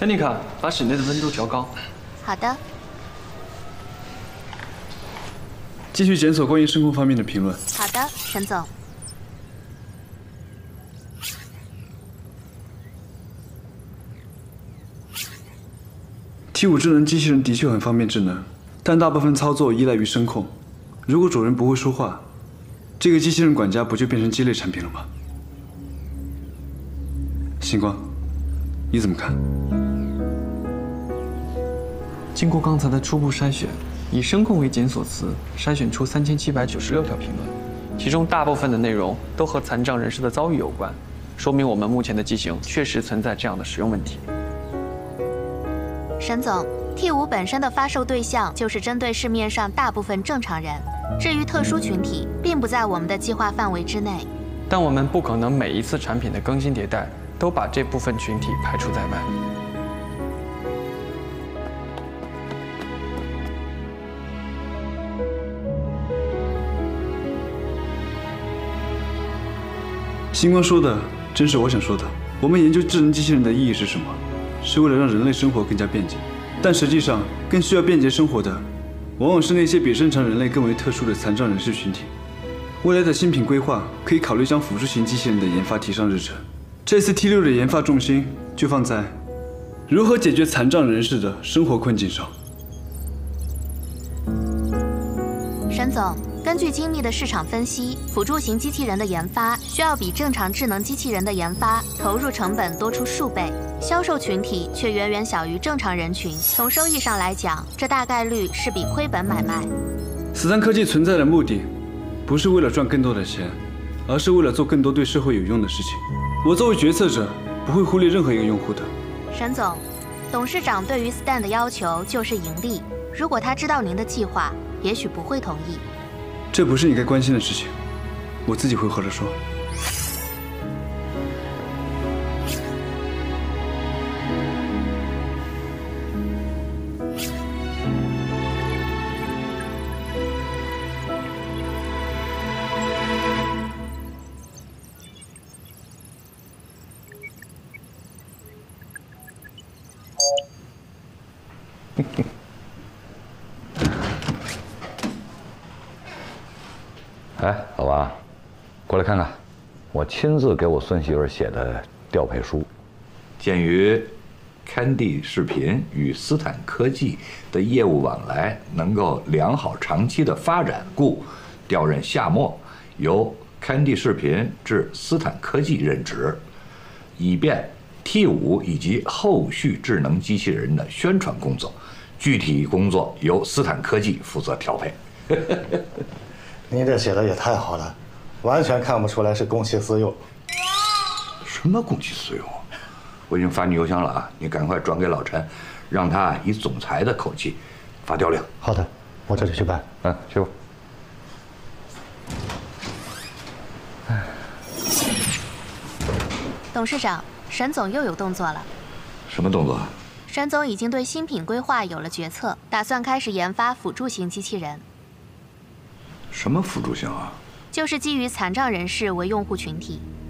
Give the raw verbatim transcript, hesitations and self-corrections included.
安妮卡，把室内的温度调高。 好的。 继续检索关于声控方面的评论。 好的，沈总。 T 五智能机器人的确很方便智能，但大部分操作依赖于声控。如果主人不会说话，这个机器人管家不就变成鸡肋产品了吗？星光，你怎么看？ 经过刚才的初步筛选，以声控为检索词，筛选出三千七百九十六条评论，其中大部分的内容都和残障人士的遭遇有关，说明我们目前的机型确实存在这样的使用问题。 沈总 ，T 五本身的发售对象就是针对市面上大部分正常人，至于特殊群体，并不在我们的计划范围之内。 但我们不可能每一次产品的更新迭代都把这部分群体排除在外。 星光说的正是我想说的。我们研究智能机器人的意义是什么？是为了让人类生活更加便捷。但实际上，更需要便捷生活的，往往是那些比正常人类更为特殊的残障人士群体。未来的新品规划可以考虑将辅助型机器人的研发提上日程。这次 T 六的研发重心就放在如何解决残障人士的生活困境上。 沈总，根据精密的市场分析，辅助型机器人的研发需要比正常智能机器人的研发投入成本多出数倍，销售群体却远远小于正常人群。从收益上来讲，这大概率是笔亏本买卖。 斯坦科技存在的目的，不是为了赚更多的钱，而是为了做更多对社会有用的事情。我作为决策者，不会忽略任何一个用户的。 沈总，董事长对于 S T A N 的要求就是盈利。如果他知道您的计划，也许不会同意。 这不是你该关心的事情，我自己会和他说。 哎，老王，过来看看，我亲自给我孙媳妇写的调配书。 鉴于Candy视频与斯坦科技的业务往来能够良好长期的发展，故调任夏末由 Candy视频至斯坦科技任职，以便 T 五以及后续智能机器人的宣传工作，具体工作由斯坦科技负责调配。 您这写的也太好了，完全看不出来是公器私用。 什么公器私用？我已经发你邮箱了啊，你赶快转给老陈，让他以总裁的口气发调令。 好的，我这就去办。 嗯，去吧。 董事长，沈总又有动作了。 什么动作？ 沈总已经对新品规划有了决策，打算开始研发辅助型机器人。 什么辅助型啊？ 就是基于残障人士为用户群体，